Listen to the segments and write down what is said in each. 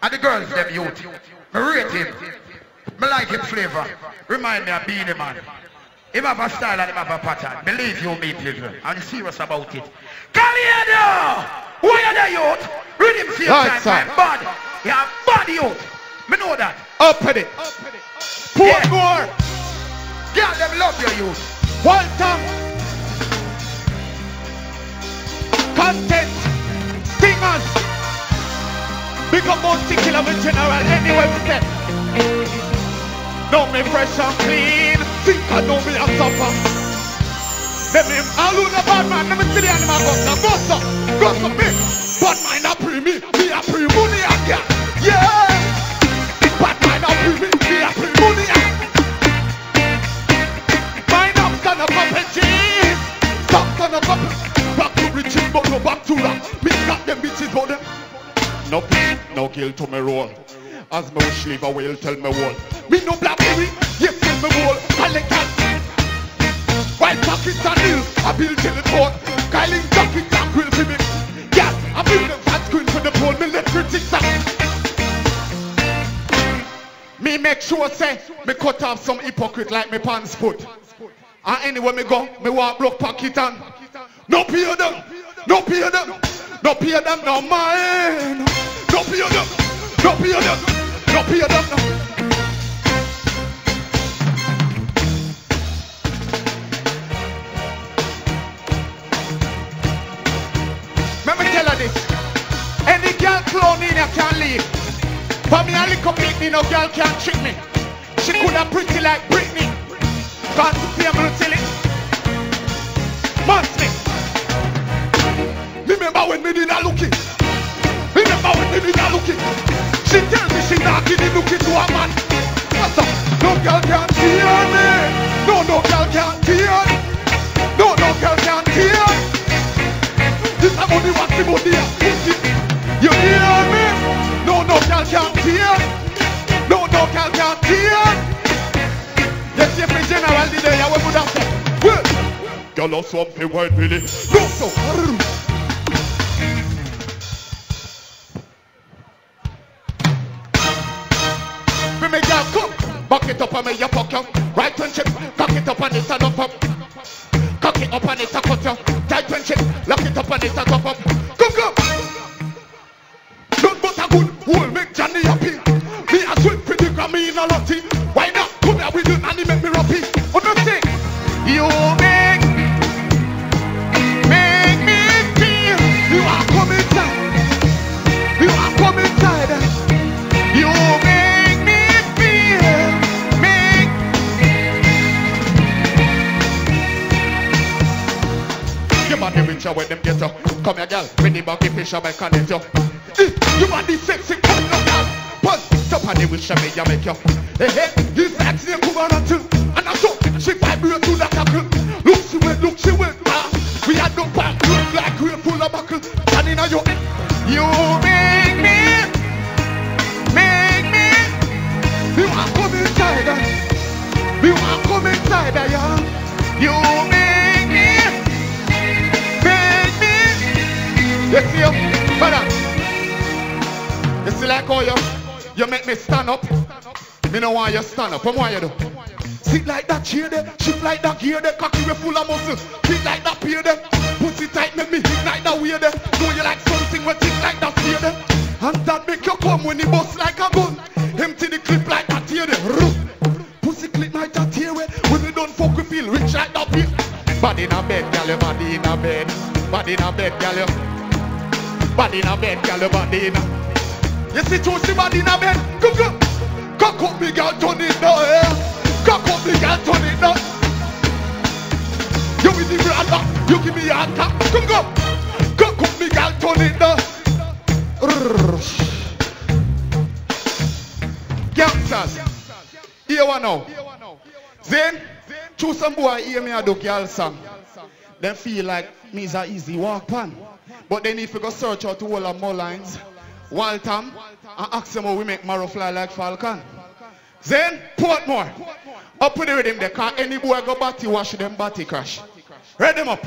And the girls, them youth. I rate him. I like him flavor. Remind me of Beanie Man. Him have a style and him have a pattern. Believe you me, people. I'm serious about it. Caliado! Why are they youth? Read him same Right, time, my body. You have body youth. Me know that. Open it. Put more. Yeah, them love your youth. Walter. Content. Singers. Big up Bounty Killer with General anywhere we say. Know me fresh and clean. Think I know me a suffer. Let me all who the bad man. Let me see the animal go. Now go so. Go so me. Bad mind a pre me. Me a pre money a get. Yeah. Bad mind a pre me. Me a pre money a. Mind up stand up up and cheese. Stop stand up up. Back to riches but no back to that. Me got them bitches but them. No peace, no guilt to me roll. As me wish leave a will tell me wall. Me no blackberry, yes tell me wall. Pelican, white pockets and hills, I build till it hot. Kyling jacket and grill for me. Yeah, I build them fat screen for the pole. Me let critics out. Me make sure say me cut off some hypocrite like me pants foot. And anywhere me go, me walk block pocket and no pay them, no pay them. No pay them no mind. No pay them. No pay them. No pay them no. Let me tell her this. Any girl clone in you can leave. For me a little bit me no girl can't trick me. She could have pretty like Britney. Got to pay me to it. Monthly. Remember when me did not look it. Remember when me did not look it. She tell me she not give the look it to a man. What's up? No girl can't hear me. No girl can't hear. No girl can't hear. This is only what the body is. You hear me? No girl can't hear. No girl can't hear. Yes, if the general did it, I would have said, well, girl or something white really. No, so. Me girl come, back it up and make your pocket. Right when chip, cock it up and it's a dump up. Cock it up and it's a cut up. Tight when chip, lock it up and it's a top up. Come. Don't but a good, who'll make Johnny happy. Me a sweet pretty Grammy in a lottie. Why not? Come here with you and you make me happy. Understand? You make me feel. You are coming inside. You are coming inside. You make me feel. Make. Your body richer when them get up. Come here, girl. When the bucket fish up, I connect you. You body sexy, come on, girl. Put top on the wish I make you make you. Hey, this next name come on too. And I saw she vibrate to the tackle. Look she went. We had no back, look like we're full of buckle. And in your you make me. You are coming inside. You are coming inside, yeah. You make me. You see you, brother. You see like how you make me stand up. Me no want you stand up. What you do? Sit like that chair there, shift like that gear there. Cocky we full of muscle. Fit like that peer there. Pussy tight make me hit like that way there. Know you like something when think like that fear there. And that make you come when he bust like a gun. Empty the clip like that here there. Pussy clip like that here where when we don't fuck we feel rich like that here. Body in a bed, girl, your body in a bed. Body in a bed, girl, your body in a bed, girl, your body in a. You see Toasty body in a bed? Come. Cock up me girl, turn it now, eh? Cock up me girl, turn it now. You with the brother, you give me a tap. Come. Cock up me girl, turn it now. Gangsters, here one now. Then, choose some boy hear me a do girl song. Them feel like me's a easy walk pan. But they need to go search out to all of more lines. Waltham, and ask them how we make marrow fly like falcon. Then, Portmore. Up with the rhythm there, cause any boy go batty wash them batty crash. Ready them up.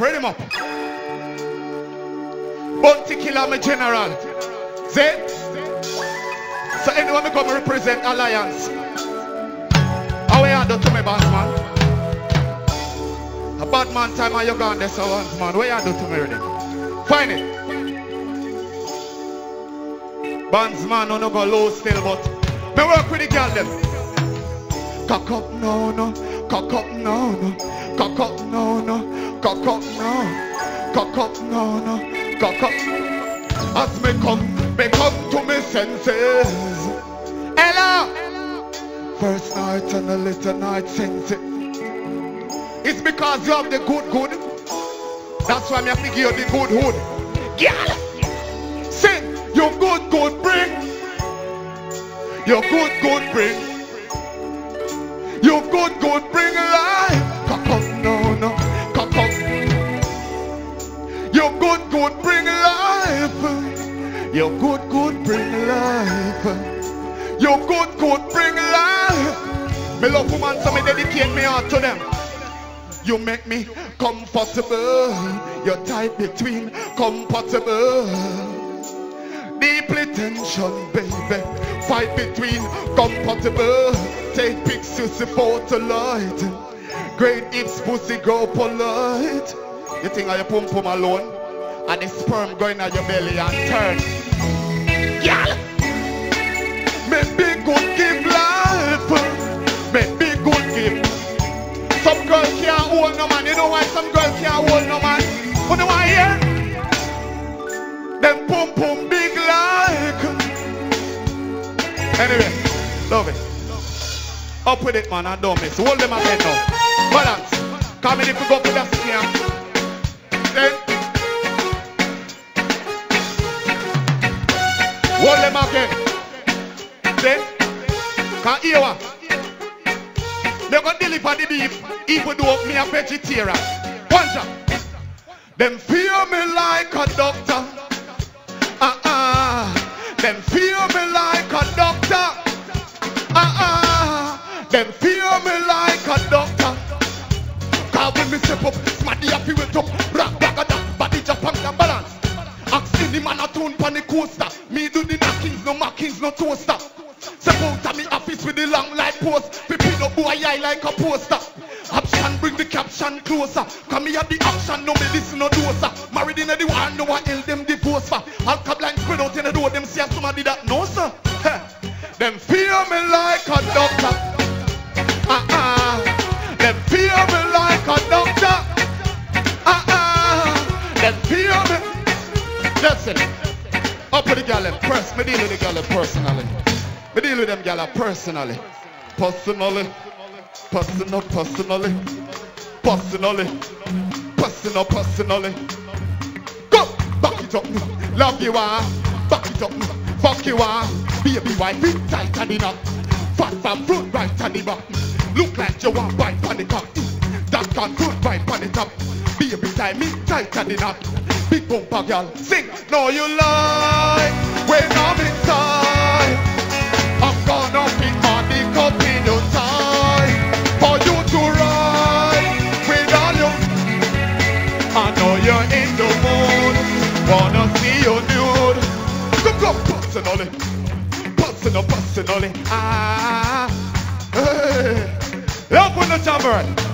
Bounty Killer, my general. Then, So anyone me come represent Alliance. How are you do to me, boss man? A bad man time and you gone there, so once man. What you do to me already? Find it. Bandsman, no go low still, but me work with the girl them. Cock up, no, no. Cock up, no, no. Cock up, no, no. Cock up, no. Cock up, no, no. Cock up. As me come to me senses. Ella! First night and a little night since it. It's because you have the good. That's why me have to give you the good hood. Girl! Sing! Your good bring. Your good bring. Your good bring life. Cock up, no, no. Cock up. Your good bring life. Your good bring life. Your good bring life. Me love woman, so me dedicate me heart to them. You make me comfortable. You're tight between compatible. Deeply tension, baby. Fight between compatible. Take pics, you see photo light. Great hips, pussy, go polite. You think of your pum pum alone? And the sperm going out your belly and turn. Girl! Make me good give life. Make me good give. Some girl can't hold no man. You know why some girl can't hold no man? You know why here? Them pum pum big like. Anyway, love it. Up with it, man, and don't miss. Hold them again now. Balance. Come in if you go for that skin. Then hold them again. Then can't hear what? They go deliver the beef, even though me a vegetarian. One shot. Them feel me like a doctor. Them feel me like a doctor. Them feel me like a doctor. Cause when me step up, smarty happy with up. Rock, rock, rock, body jump on the balance. Asking the man a tune pan the coaster. Me do the knockings, no markings, no toaster. Step out of me office with the long light post. Pippin up boy eye like a poster. Option bring the caption closer. Come me have the action, no me listen no dosa. Married in the war, no one else them divorce for. Alka blind spread out in the door, them see somebody that knows sir. Them feel me like a doctor. Them feel me like a doctor. Them feel me. Listen. Up with the girl, me deal with the girl personally. Me deal with them girl personally. Personally. Go! Back it up. Love you are. Back it up. Fuck you are. Baby wife, big tight and enough. Fat fruit right on the back. Look like you want bite on the top. That can fruit right on the top. Baby tie me tight and enough. Big bumper girl, sing. No you lie. When I'm inside, I'm gonna pick my dick up in your tie. For you to ride with all your. I know you're in the mood. Wanna see you nude. Go personally. Personally. Hey. Love with the chamber.